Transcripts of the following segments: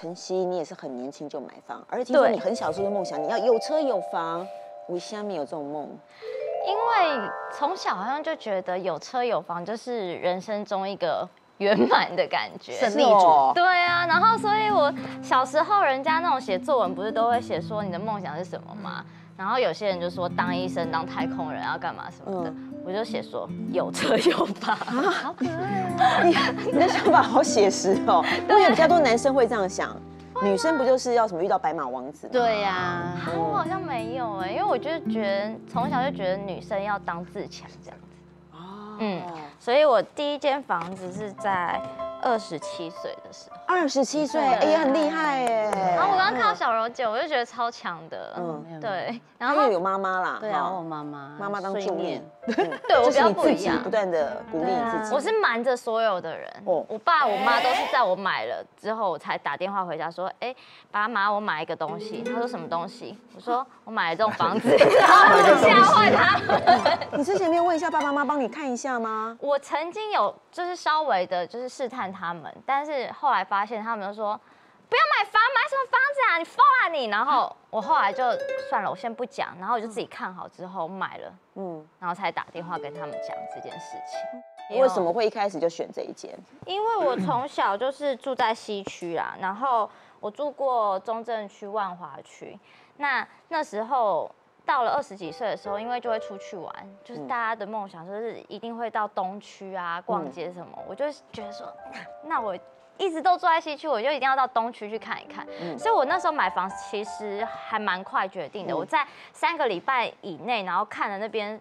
晨曦，你也是很年轻就买房，而且听说你很小时候的梦想，你要有车有房。为什么有这种梦？ 因为从小好像就觉得有车有房就是人生中一个圆满的感觉， 胜利组。 对啊，然后所以我小时候人家那种写作文不是都会写说你的梦想是什么吗？然后有些人就说当医生、当太空人要干嘛什么的，我就写说有车有房，好可爱哦！ 你的想法好写实哦，因为比较多男生会这样想。女生不就是要什么遇到白马王子吗？ 对呀， 我好像没有哎，因为我就觉得从小就觉得女生要当自强这样子。哦，所以我第一间房子是在27岁的时候。 27岁，哎，很厉害哎。 然后我刚刚看到小柔姐，我就觉得超强的。对。 然后又有妈妈啦。 对啊，我妈妈当助念。 对，我比较不一样， 不断的鼓励你自己。 我是瞒着所有的人，我爸我妈都是在我买了之后，我才打电话回家说，哎，爸妈，我买一个东西。他说什么东西？我说我买了这种房子，然后就吓坏他们。 你之前没有问一下爸爸妈妈帮你看一下吗？ 我曾经有就是稍微的，就是试探他们，但是后来发现他们就说。不要买房，买什么房子啊？你疯啊你！然后我后来就算了，我先不讲，然后我就自己看好之后买了，然后才打电话跟他们讲这件事情。 为什么会一开始就选这一间？ 因为我从小就是住在西区啦，然后我住过中正区、万华区。那时候到了20几岁的时候，因为就会出去玩，就是大家的梦想就是一定会到东区啊逛街什么，我就觉得说，那我。一直都住在西区，我就一定要到东区去看一看。所以我那时候买房其实还蛮快决定的。我在3个礼拜以内，然后看了那边，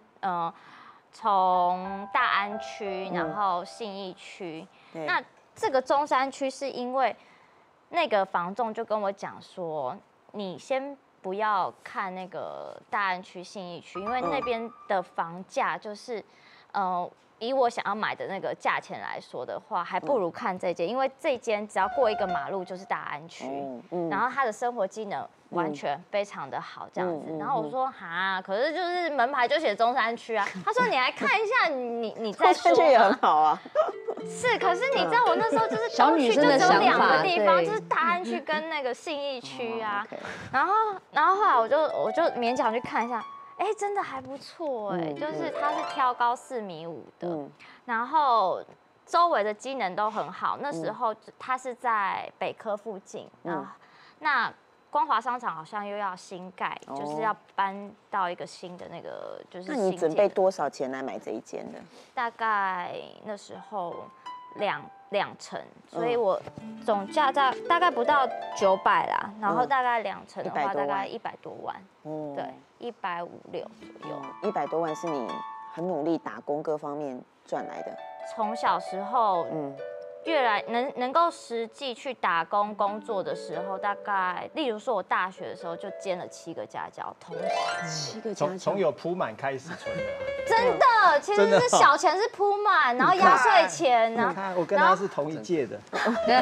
从大安区，然后信义区。那这个中山区是因为那个房仲就跟我讲说，你先不要看那个大安区、信义区，因为那边的房价就是，以我想要买的那个价钱来说的话，还不如看这间，因为这间只要过一个马路就是大安区，然后它的生活机能完全非常的好这样子。然后我说哈，可是就是门牌就写中山区啊。他说你来看一下，你再说。中山区也很好啊。 是，可是你知道我那时候就是东区就只有2个地方，就是大安区跟那个信义区啊。然后后来我就勉强去看一下。哎，真的还不错哎，就是它是挑高4.5米的，然后周围的机能都很好。那时候它是在北科附近，那光华商场好像又要新盖，就是要搬到一个新的那个就是。那你准备多少钱来买这一间的？ 大概那时候2成，所以我总价大概不到900啦，然后大概2成的话大概100多万，对，150、160左右。 100多万是你很努力打工各方面赚来的。 从小时候，越来能够实际去打工工作的时候，大概例如说我大学的时候就兼了7个家教，同时 7个家教， 从有铺满开始存的。 真的，其实是小钱是铺满，然后压岁钱呢。 你看，我跟他是同一届的。 这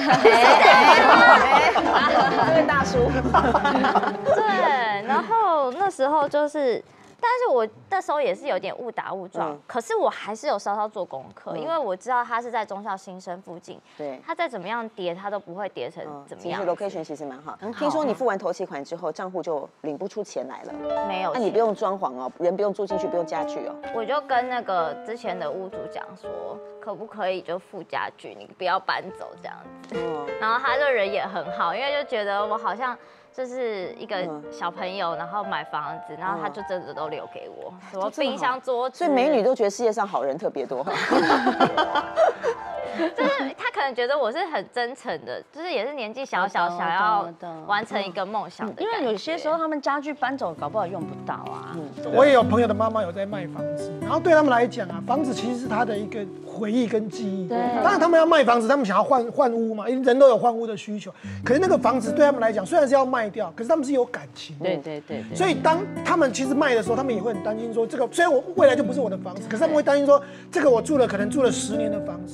位大叔。 对，然后那时候就是。但是我那时候也是有点误打误撞，可是我还是有稍稍做功课，因为我知道它是在忠孝新生附近， 对， 它再怎么样跌，它都不会跌成怎么样。 其实 location 其实蛮好，听说你付完头期款之后，账户就领不出钱来了。 没有， 那你不用装潢哦，人不用住进去，不用家具哦。 我就跟那个之前的屋主讲说，可不可以就附家具，你不要搬走这样子。然后他就人也很好，因为就觉得我好像。就是一个小朋友，然后买房子，然后他就真的都留给我，什么冰箱、桌子， 所以美女都觉得世界上好人特别多。 就是他可能觉得我是很真诚的，就是也是年纪小想要完成一个梦想的。 因为有些时候他们家具搬走，搞不好用不到啊。 我也有朋友的妈妈有在卖房子，然后对他们来讲啊，房子其实是他的一个回忆跟记忆。当然他们要卖房子，他们想要换屋嘛，因为人都有换屋的需求。可是那个房子对他们来讲，虽然是要卖掉，可是他们是有感情的。 对。 所以当他们其实卖的时候，他们也会很担心说，这个虽然我未来就不是我的房子，可是他们会担心说，这个我可能住了10年的房子啊，未来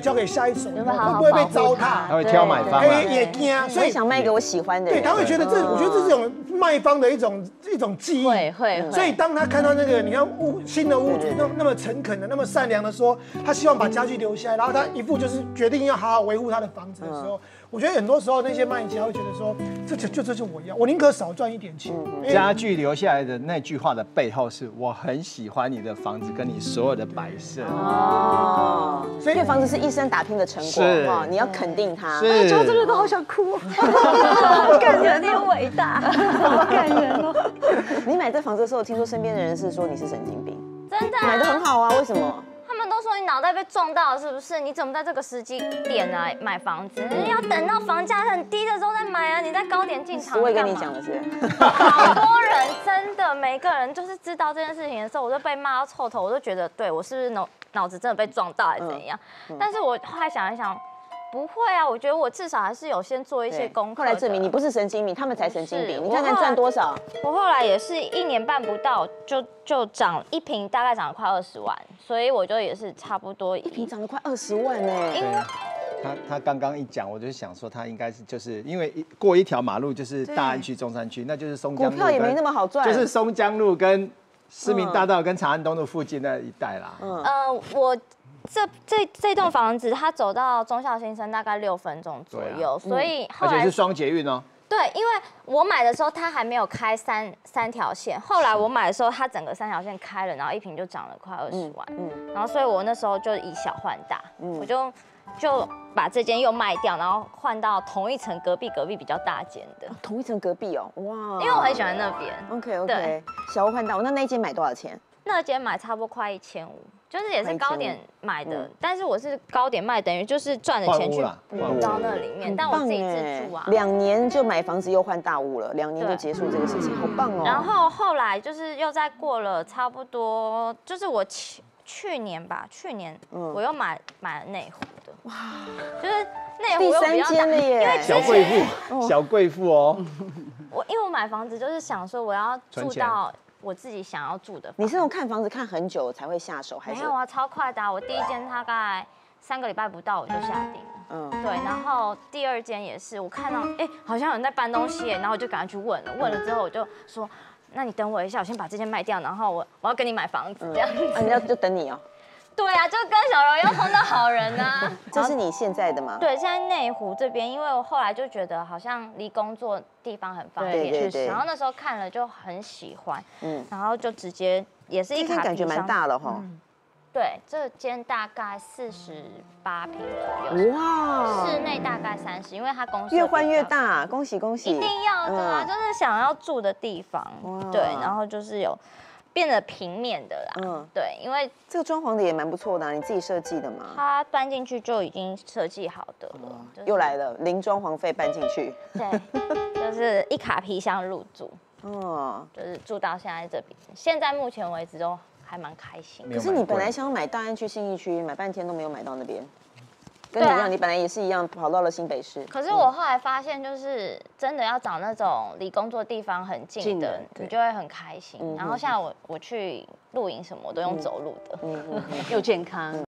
交给下一手， 有没有好好会不会被糟他蹋？ 他会挑买方啊。 也惊， 所以想卖给我喜欢的对， 人。 他会觉得我觉得这是种卖方的一种记忆。 会。 所以当他看到那个你看新的屋主那么诚恳的、那么善良的说，他希望把家具留下来，然后他一副就是决定要好好维护他的房子的时候，我觉得很多时候那些卖家会觉得说，这就我要，我宁可少赚一点钱。 家具留下来的那句话的背后是我很喜欢你的房子跟你所有的摆设。 哦，所以这房子是一生打拼的成果哈，你要肯定它。 是， 讲到这个都好想哭，好感人，有点伟大，好感人哦。 你买这房子的时候，听说身边的人是说你是神经病， 真的买的很好啊，为什么？ 他们都说你脑袋被撞到了，是不是？你怎么在这个时机点呢买房子？你要等到房价很低的时候再买啊！你在高点进场。 我也跟你讲的是， 好多人真的，每个人就是知道这件事情的时候，我就被骂到臭头，我就觉得，对我是不是脑子真的被撞到，还是怎样？但是我后来想一想。不会啊，我觉得我至少还是有先做一些功课。 后来证明你不是神经病，他们才神经病。你看看赚多少？ 我后来也是1年半不到就涨1坪，大概涨了快20万，所以我就也是差不多 1坪涨了快20万呢。 因为他刚刚一讲，我就想说他应该是就是因为过一条马路就是大安区、中山区，那就是松江路。 股票也没那么好赚， 就是松江路跟市民大道跟长安东路附近那一带啦。 我。这栋房子，它走到忠孝新生大概6分钟左右，所以后来而且是双捷运哦。 对，因为我买的时候它还没有开三条线，后来我买的时候它整个3条线开了，然后1坪就涨了快20万，然后所以我那时候就以小换大，我就把这间又卖掉，然后换到同一层隔壁比较大间的， 同一层隔壁哦，哇， 因为我很喜欢那边。 OK， 小屋换大，那一间买多少钱？ 那间买差不多快1500。就是也是高点买的，但是我是高点卖，等于就是赚的钱去补到那里面，但我自己自住啊。 2年就买房子又换大屋了，2年就结束这个事情，好棒哦。 然后后来就是又再过了差不多，就是我去年我又买了内湖的，哇，就是内湖又比较大，因为小贵妇哦。 因为我买房子就是想说我要住到。我自己想要住的， 你是用看房子看很久才会下手，还是没有啊？超快的啊！我第一间大概3个礼拜不到我就下定了，对。然后第2间也是，我看到好像有人在搬东西，然后我就赶快去问了之后我就说，那你等我一下，我先把这间卖掉，然后我要跟你买房子这样子。 人家就等你哦。 对啊，就跟小柔要碰到好人啊。 这是你现在的吗？ 对，现在内湖这边，因为我后来就觉得好像离工作地方很方便， 对。 然后那时候看了就很喜欢，然后就直接也是一卡皮箱， 感觉蛮大了哈。 对，这间大概48坪左右，哇，室内大概30，因为它公司越换越大，恭喜！ 一定要的啊，就是想要住的地方，对，然后就是有。变得平面的啦，对，因为这个装潢的也蛮不错的，你自己设计的吗？ 它搬进去就已经设计好的了， 又来了，零装潢费搬进去， 对，就是一卡皮箱入住，就是住到现在这边，现在目前为止都还蛮开心。 可是你本来想买大安区、信义区，买半天都没有买到那边。跟你一样，你本来也是一样，跑到了新北市。 可是我后来发现，就是真的要找那种离工作地方很近的，你就会很开心。然后像我去露营什么，我都用走路的， 又健康。